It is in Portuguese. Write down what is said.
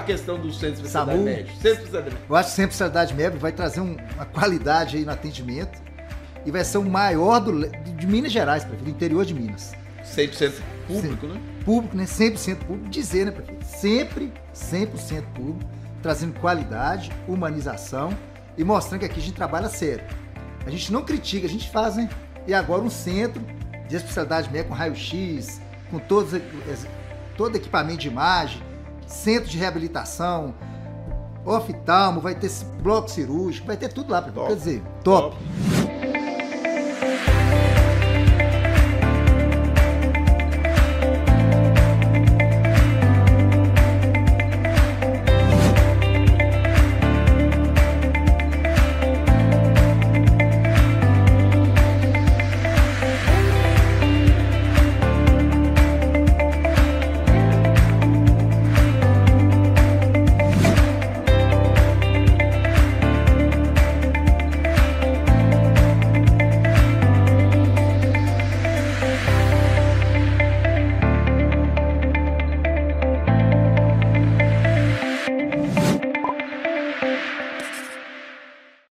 questão do centro de especialidade SAMU. médica? Centro de especialidade médica. Eu acho que sempre a especialidade médica vai trazer uma qualidade aí no atendimento e vai ser o maior de Minas Gerais, prefeito, do interior de Minas. 100% público, né? Público, né? 100% público, dizer, né, prefeito? Sempre 100% público, trazendo qualidade, humanização e mostrando que aqui a gente trabalha sério. A gente não critica, a gente faz, né? E agora um centro de especialidade médica com raio-x, com todo equipamento de imagem, centro de reabilitação, oftalmo, vai ter bloco cirúrgico, vai ter tudo lá, prefeito. Quer dizer, top.